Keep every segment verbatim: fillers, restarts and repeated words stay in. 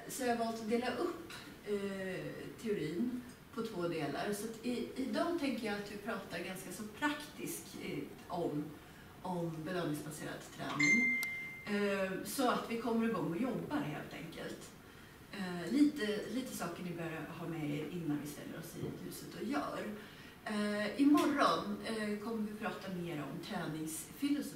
så jag har valt att dela upp eh, teorin på två delar. Så att i, i dem tänker jag att vi pratar ganska så praktiskt eh, om, om belöningsbaserad träning. Eh, så att vi kommer igång och jobbar helt enkelt. Eh, lite, lite saker ni bör ha med er innan vi ställer oss i huset och gör. Eh, imorgon eh, kommer vi prata mer om träningsfilosofi.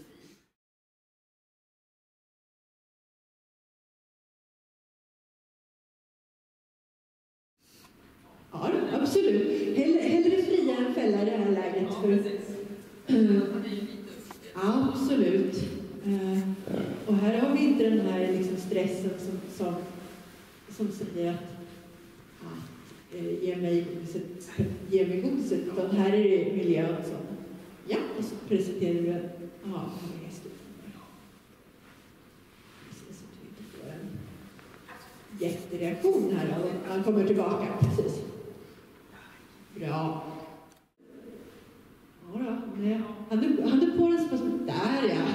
Ja, absolut. Hellre, hellre fria än fälla i det här läget. Ja, för, precis. uh, ja, absolut. Uh, och här har vi inte den här liksom, stressen som, som, som säger att, att uh, ge mig godiset, ge mig godiset, utan här är det miljön som, ja, och så presenterar du en, ja, det är stort. Precis, så att vi inte får en jättereaktion här när han kommer tillbaka, precis. Bra. Ja då, nej. Han är, han är på den så som där, ja.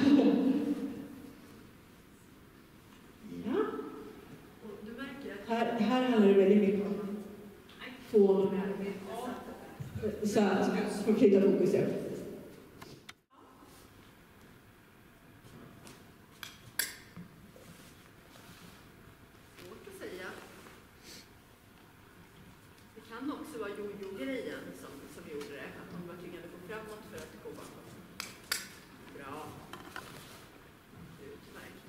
Ja. Och du märker att Här, här handlar det väldigt mycket om att få så att få flytta fokus. Det kan också vara jojo-grejen som, som gjorde det, att de var tvingade att gå framåt för att gå bakåt. Bra. Utmärkt.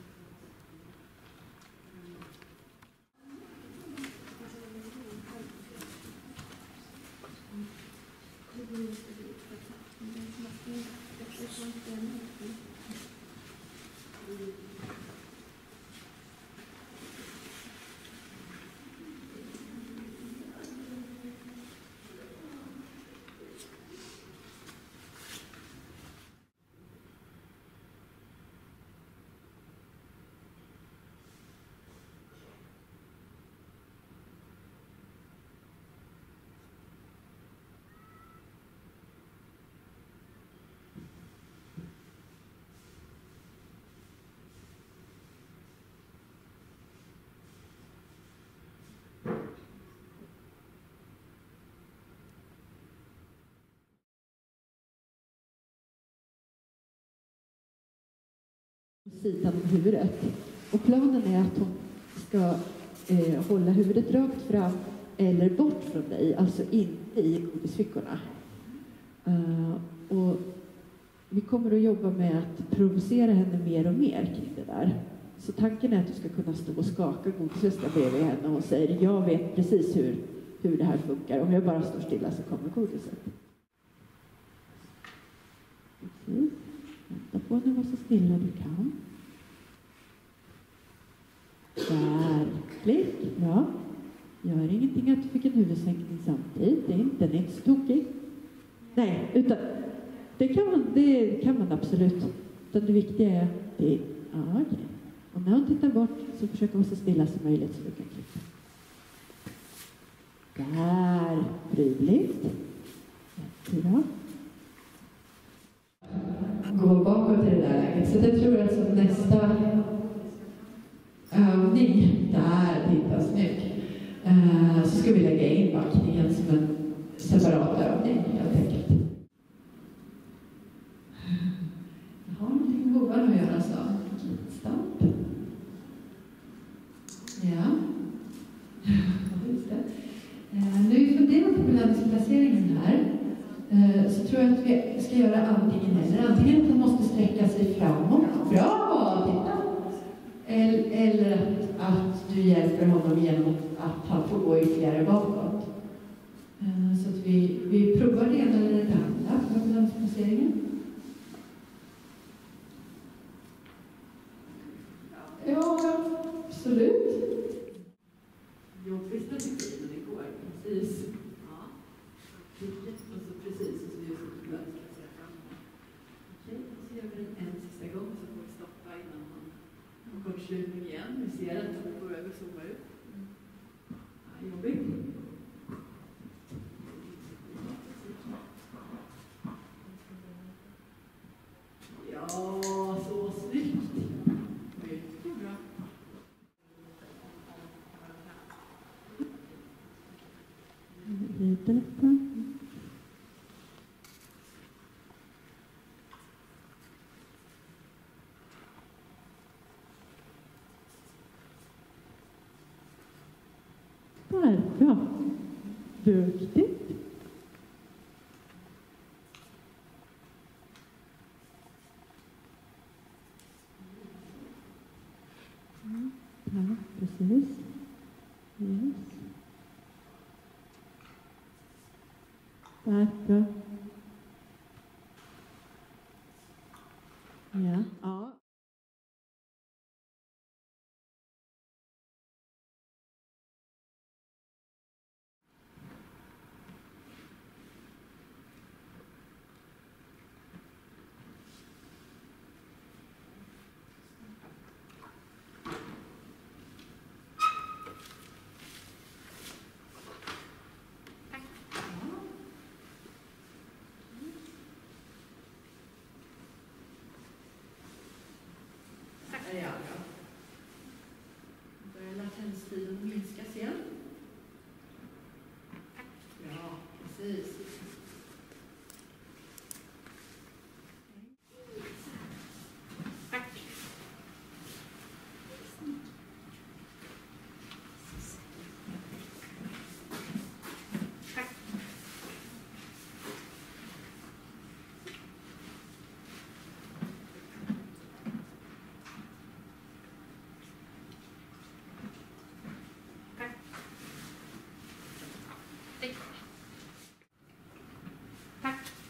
Sidan om huvudet. Och planen är att hon ska eh, hålla huvudet rakt fram eller bort från dig, alltså inte i godisfickorna. Uh, och vi kommer att jobba med att provocera henne mer och mer kring det där. Så tanken är att du ska kunna stå och skaka godisväskan bredvid henne och säger jag vet precis hur, hur det här funkar. Om jag bara står stilla så kommer godiset. Precis. Vänta på henne, var så stilla du kan. Där. Klick. Ja. Gör ingenting att du fick en huvudsänkning samtidigt. Det är inte, den är inte så tokig. Nej, utan det kan man, det kan man absolut. Utan det viktiga är det. Ja, okej. Okay. Och när hon tittar bort så försöker hon så stilla som möjligt så du kan klicka. Där. Prydligt. Jättebra. Gå bakåt i det där läget. Så jag tror att som nästa övning, där, titta snyggt, uh, så ska vi lägga in backningen som en separat övning helt enkelt. Jag har någonting med hovarna att göra så. Stamp. Ja. Just det. Uh, nu vi funderar på belöningsplaceringen här. Så tror jag att vi ska göra antingen eller. Antingen att man måste sträcka sig framåt. Bra, titta! Eller att du hjälper honom genom att han får gå ytterligare bakåt. Så att vi, vi provar det ena eller det andra för balansplaceringen. Ja, absolut. jobbigt strategi, men det går precis. Ja. Och så precis, och så just att du börjar placera framåt. Okej, och så gör vi den en sista gång så får vi stoppa innan man har kortslutning igen. Vi ser att vi går över och zoomar ut. Ja, jobbigt. Ja, så snyggt. Mycket bra. Lite lättare. Där, bra. Duktigt. Mm, ja, precis. Yes. Där, bra. Ja. Ja. Ja, ja. Börjar latenstiden minskas igen. Ja, precis. Tack. Tack. Tack. Tack.